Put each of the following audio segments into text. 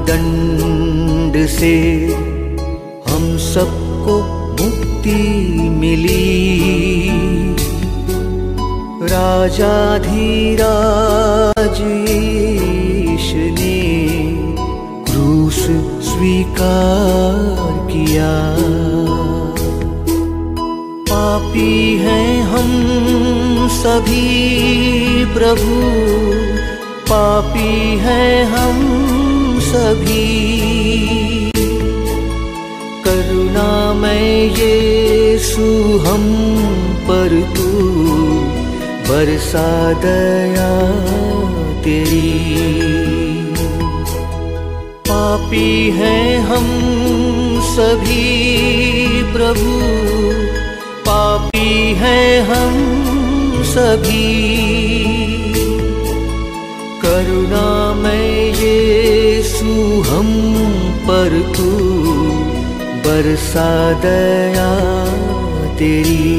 दंड से हम सबको मुक्ति मिली। राजाधिराज यीशु ने क्रूस स्वीकार किया। पापी हैं हम सभी प्रभु, पापी हैं हम सभी। करुणामय यीशु हम पर तू बरसा दया तेरी। पापी हैं हम सभी प्रभु, पापी हैं हम सभी। करुणामय यीशु हम पर तू बरसा दया तेरी।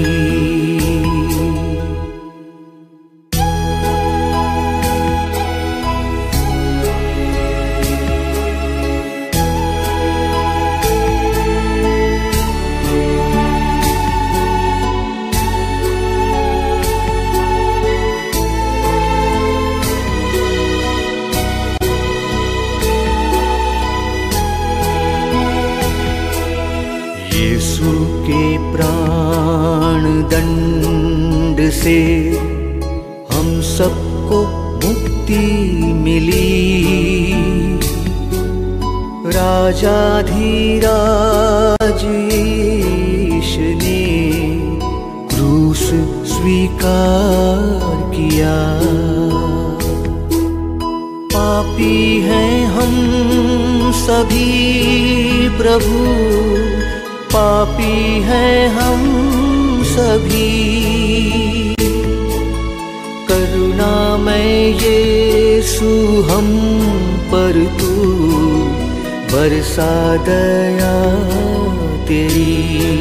यीशु के प्राण दंड से हम सबको मुक्ति मिली। राजाधिराज यीशु ने क्रूस स्वीकार किया। पापी हैं हम सभी प्रभु, पापी हैं हम सभी। करुणामय यीशु हम पर तू बरसा दया तेरी।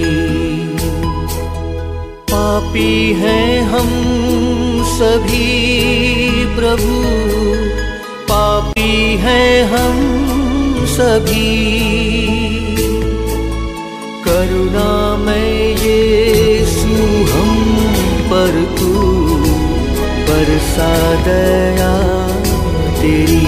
पापी हैं हम सभी प्रभु, पापी हैं हम सभी। करुणामय यीशु हम पर तू बरसा दया तेरी।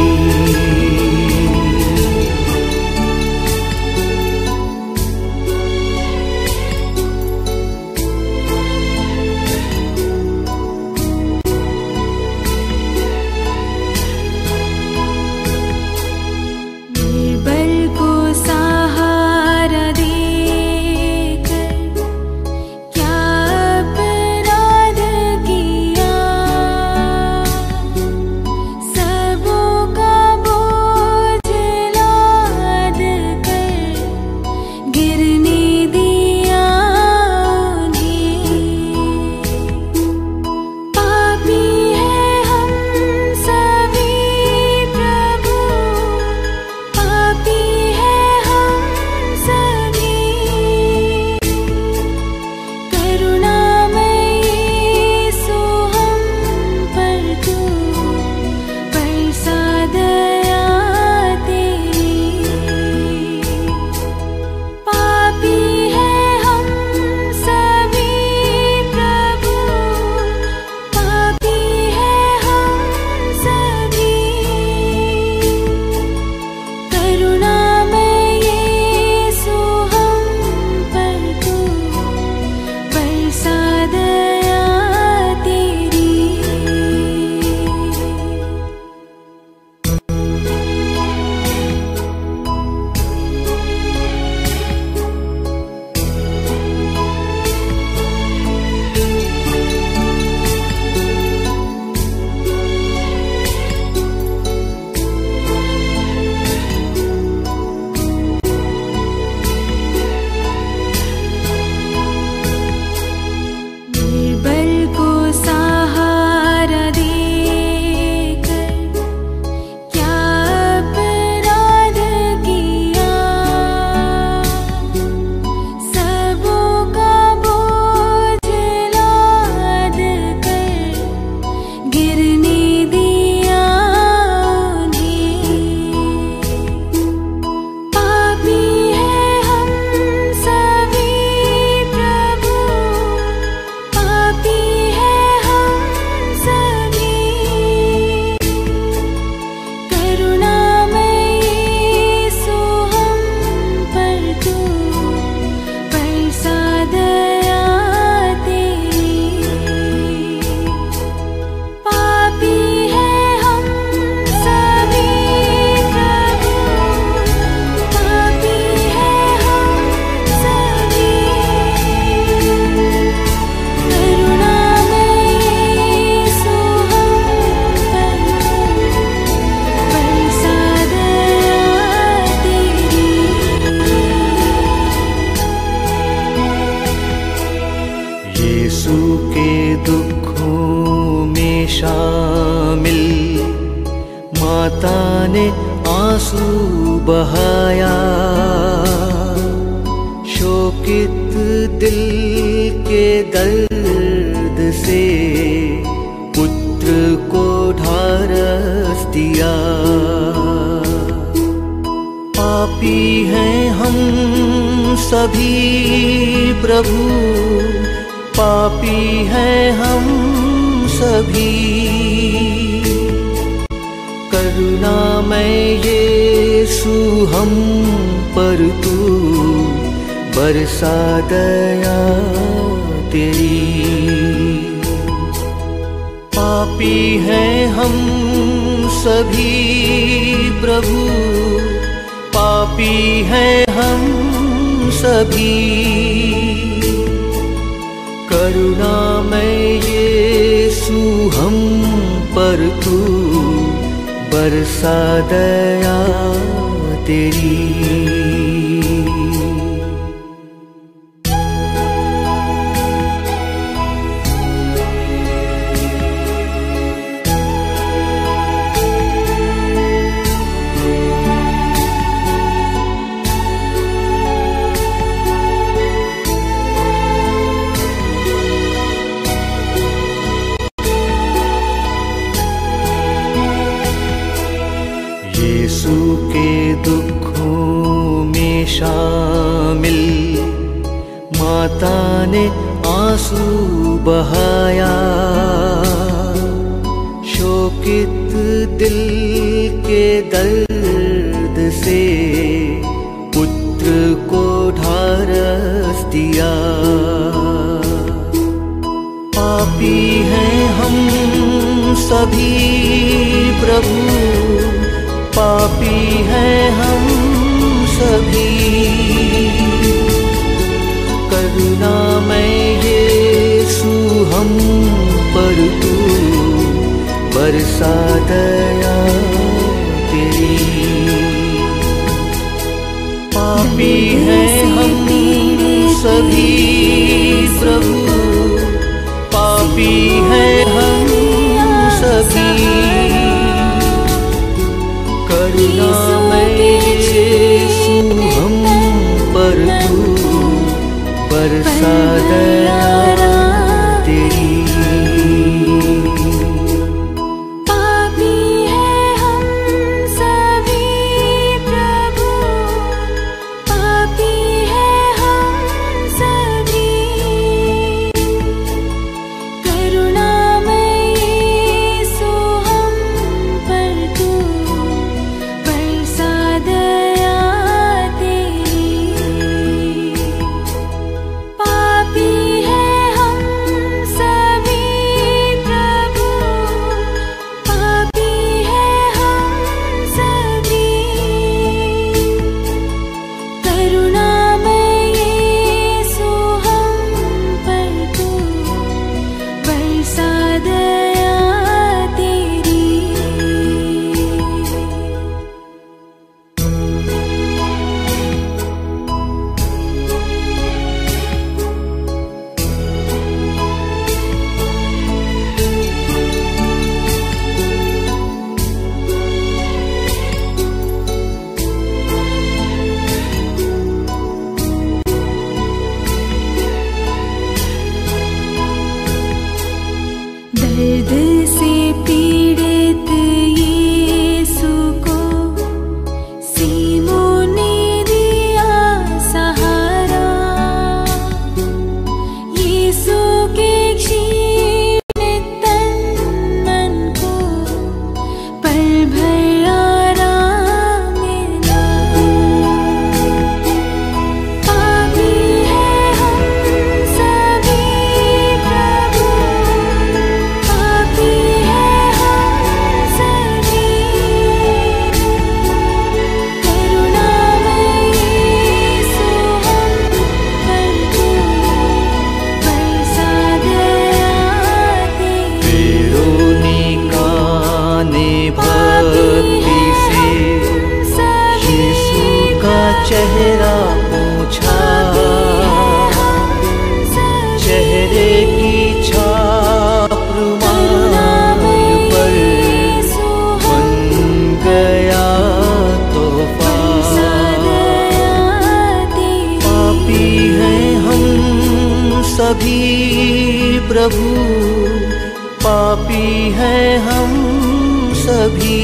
बहाया, शोकित दिल के दर्द से पुत्र को ढारस दिया। पापी हैं हम सभी प्रभु, पापी हैं हम सभी। करुणामय यीशु हम पर तू बरसा दया तेरी। पापी हैं हम सभी प्रभु, पापी हैं हम सभी। करुणामय यीशु हम पर तू बरसा दया तेरी। यीशु के दुखों में शामिल माता ने आंसू बहाया, शोकित दिल के दर्द से पुत्र को ढारस दिया। पापी हैं हम सभी प्रभु, पापी हैं हम सभी। करुणामय यीशु हम पर तू बरसा दया तेरी। पापी हैं हम सभी प्रभु, पापी हैं हम सभी। करुणामय यीशु हम पर तू बरसा दया तेरी। पापी हैं हम सभी प्रभु, पापी हैं हम सभी। करुणामय यीशु हम पर तू बरसा दया तेरी। पापी हैं हम सभी प्रभु, पापी हैं हम सभी। करुणामय यीशु हम पर तू बरसा दया तेरी। दर्द से पीड़ित यीशु को सीमों ने दिया सहारा। यीशु के क्षीण तन मन को पल भर आराम मिला। पापी हैं हम सभी प्रभु, पापी हैं हम सभी। करुणामय यीशु हम पर तू बरसा दया तेरी। वेरोनिका ने भक्ति से यीशु का चेहरा पोंछा, चेहरे की छाप रुमाल पर बन गया तो सभी प्रभु, पापी हैं हम सभी।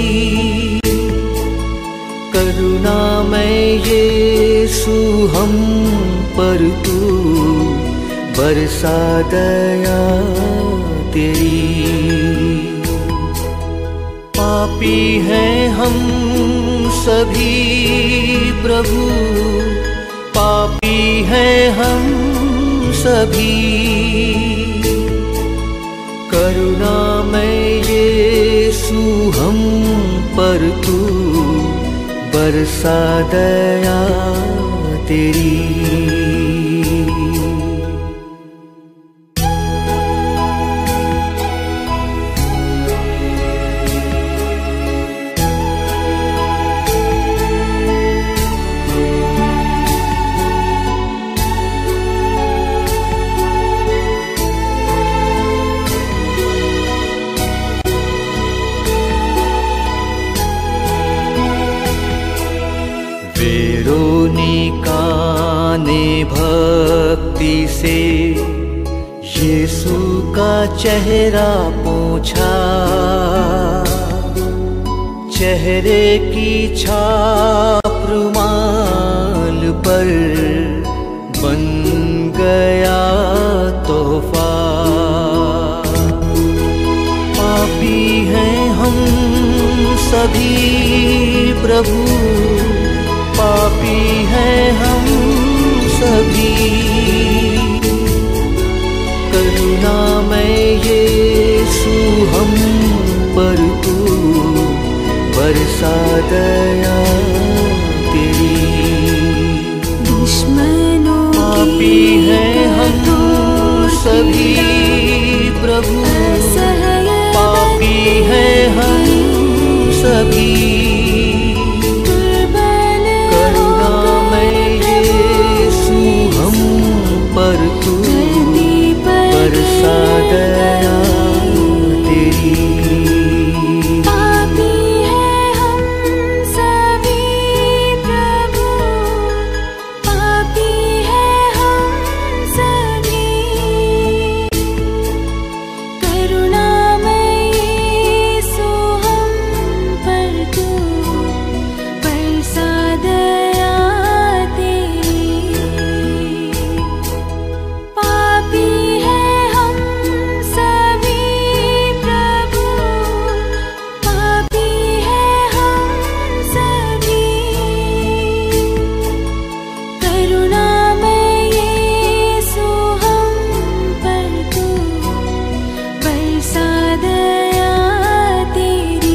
करुणामय यीशु हम पर तू बरसा दया तेरी। पापी हैं हम सभी प्रभु, पापी हैं हम सभी। करुणामय यीशु हम पर तू बरसा दया तेरी। वेरोनिका ने भक्ति से यीशु का चेहरा पोंछा। चेहरे की छाप रुमाल पर बन गया तोहफा। पापी हैं हम सभी प्रभु, पापी हैं हम सभी। करुणामय यीशु हम पर तू बरसा दया तेरी। दुश्मनों पापी हैं हम सभी प्रभु, पापी हैं हम सभी। पर तू बरसा दया तेरी। पापी हैं हम सभी प्रभु, पापी हैं हम सभी। करुणामय यीशु हम पर तू बरसा दया तेरी। पापी हैं हम सभी प्रभु, पापी हैं हम सभी। करुणामय यीशु हम पर तू बरसा दया तेरी।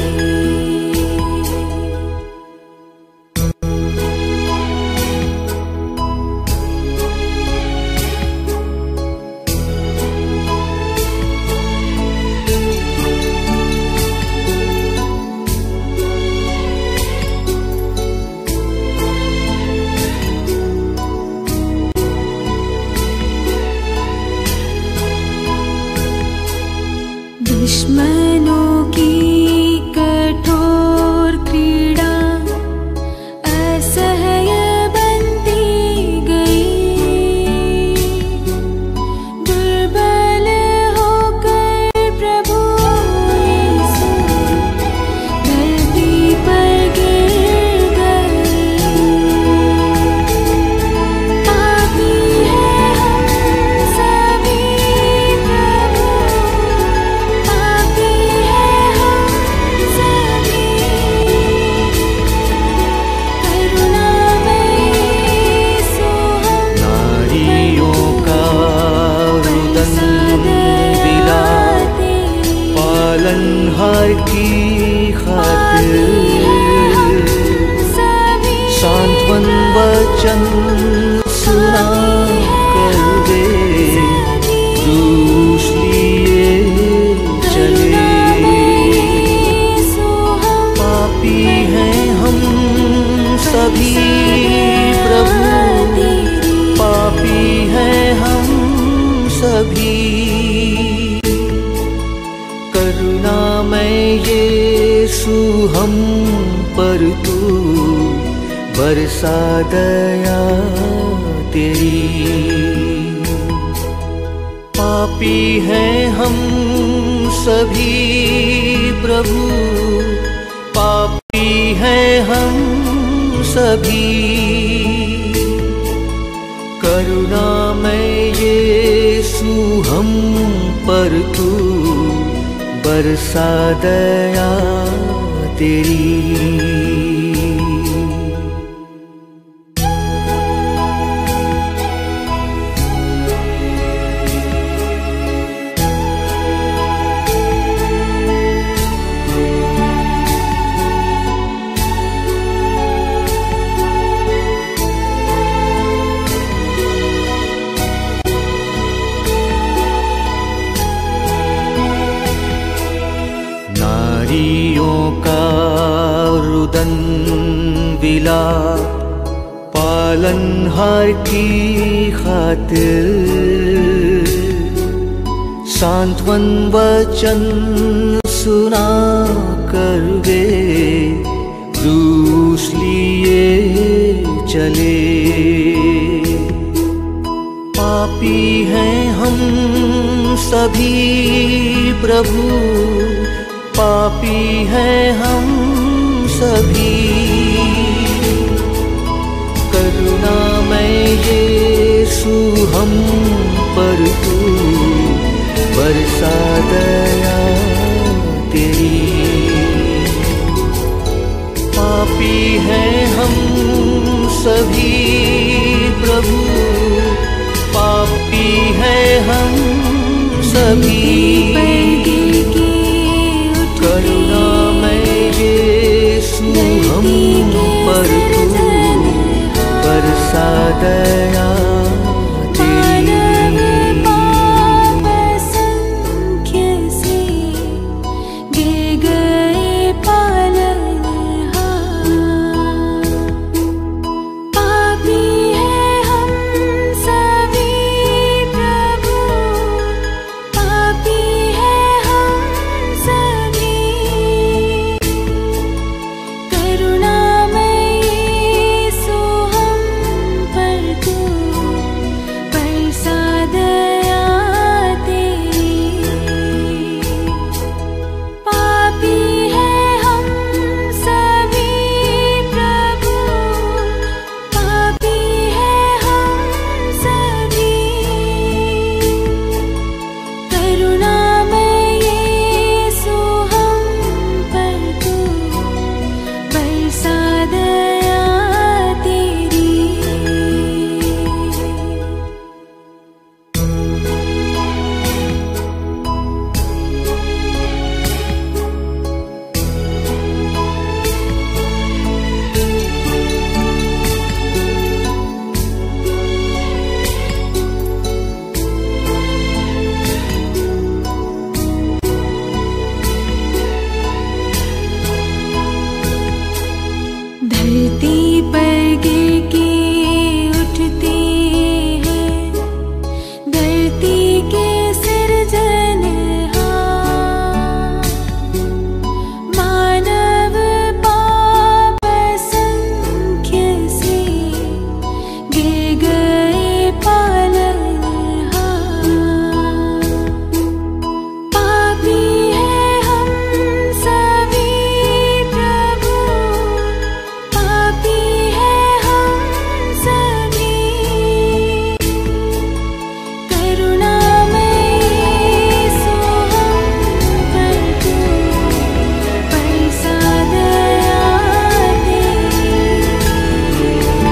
दुश्मनों की कठोर क्रीड़ा असह्य बनती गई। दुर्बल होकर प्रभु यीशु धरती पर गिर गए। पापी हैं हम सभी प्रभु, पापी हैं हम सभी। करुणामय यीशु हम नारियों का रुदन दिला पालनहार की खातिर। सांत्वन वचन सुना कर दे क्रूस लिए चले। पापी हैं हम सभी प्रभु, पापी हैं हम सभी। करुणामय यीशु हम पर तू बरसा दया तेरी। पापी हैं हम सभी प्रभु, पापी हैं हम सभी। करुणामय यीशु हम पर तू बरसा दया तेरी। नारियों का रुदन विलाप पालनहार की खातिर, सांत्वन वचन सुना कर वे क्रूस लिए चले। पापी हैं हम सभी प्रभु, पापी हैं हम सभी। करुणामय यीशु हम पर तू बरसा दया तेरी। पापी हैं हम सभी प्रभु, पापी हैं हम सभी। करुणामय यीशु हम पर तू बरसा दया तेरी। पाप संख्य से गिर गए पालनहार, पापी हैं हम सभी प्रभु, पापी हैं हम सभी। करुणामय यीशु हम पर तू बरसा दया तेरी। पापी हैं हम सभी प्रभु, पापी हैं हम सभी। करुणामय यीशु हम पर तू बरसा दया तेरी। धरती पर गिर के उठते हैं धरती के सिरजनहार, मानव पाप संख्य से गिर गए पालनहार। पापी हैं हम सभी प्रभु, पापी हैं हम सभी। करुणामय यीशु हम पर तू बरसा दया तेरी।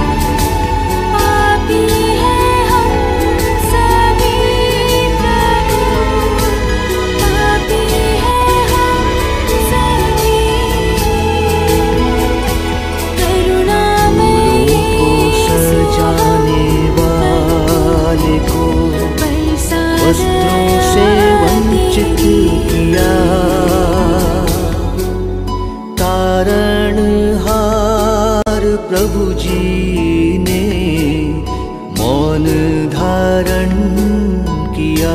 पापी हैं हम सभी प्रभु, पापी हैं हम सभी। करुणामय यीशु सजाने वाले को बरसा वस्त्रों से वंचित किया। तारणहार प्रभु जी ने मौन धारण किया।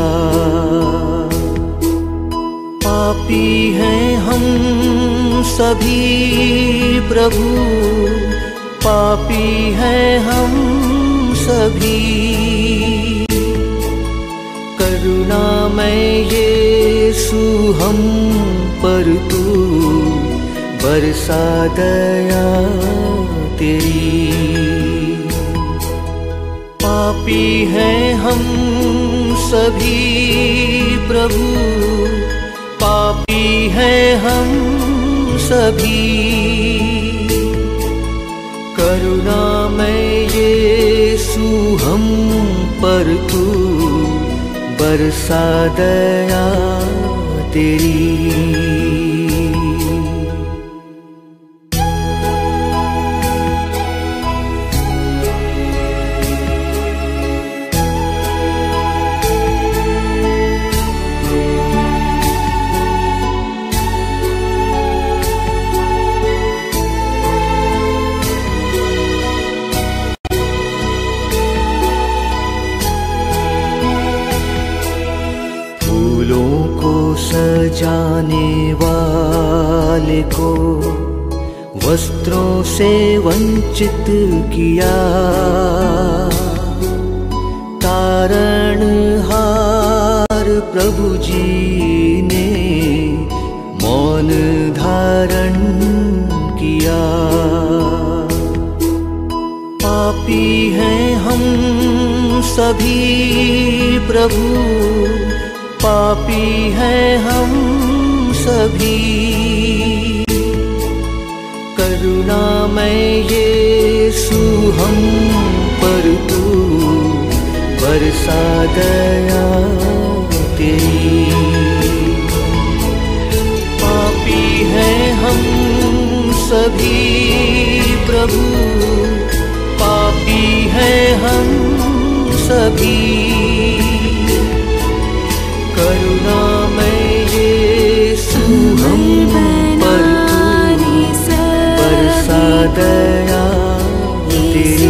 पापी हैं हम सभी प्रभु, पापी हैं हम सभी। करुणामय मैं यीशु हम पर तू बरसा दया तेरी। पापी हैं हम सभी प्रभु, पापी हैं हम सभी। करुणा में यीशु हम पर तू बरसा दया तेरी। सजाने वाले को वस्त्रों से वंचित किया, तारणहार प्रभु जी ने मौन धारण किया। पापी हैं हम सभी प्रभु, पापी हैं हम सभी। करुणा में यीशु हम पर तू बरसा दया तेरी। पापी हैं हम सभी प्रभु, पापी हैं हम सभी। करुणा में यीशु हम पर तू बरसा दया तेरी।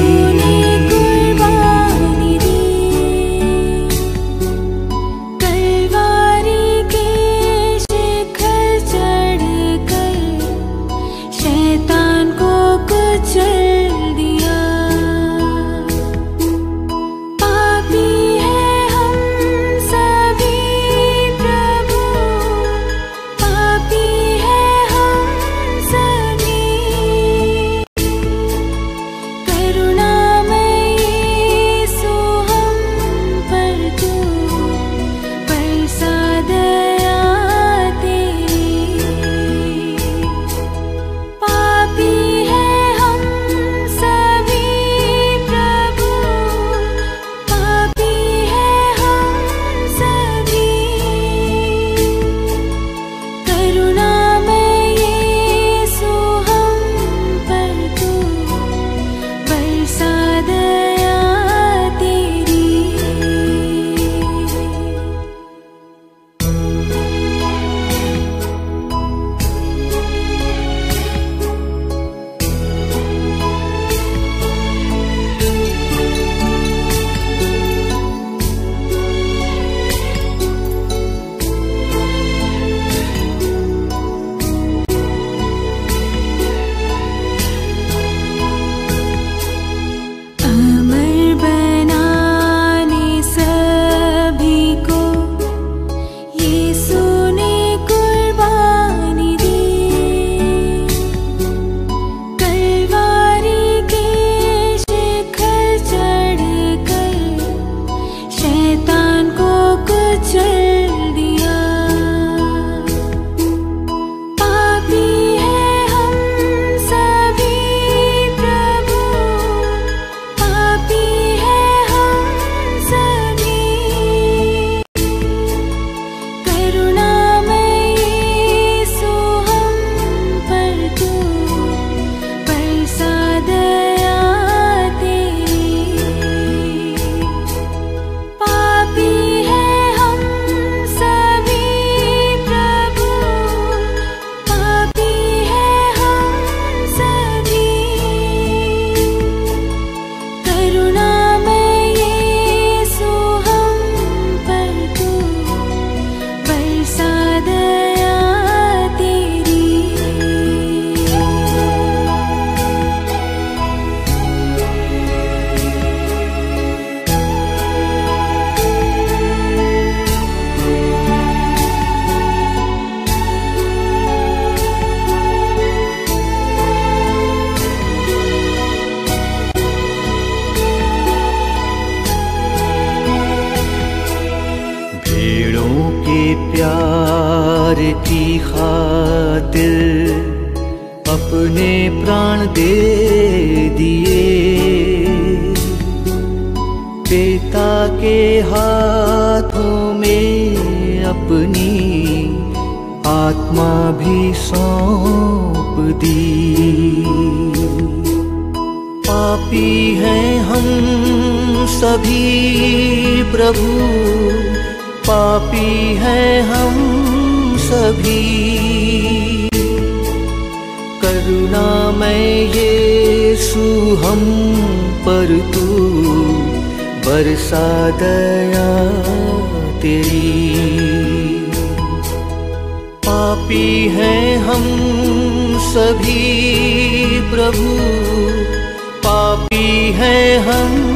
खातिर अपने प्राण दे दिए। पिता के हाथों में अपनी आत्मा भी सौंप दी। पापी हैं हम सभी प्रभु, पापी हैं हम सभी। करुणामय यीशु हम पर तू बरसा दया तेरी। पापी हैं हम सभी प्रभु, पापी हैं हम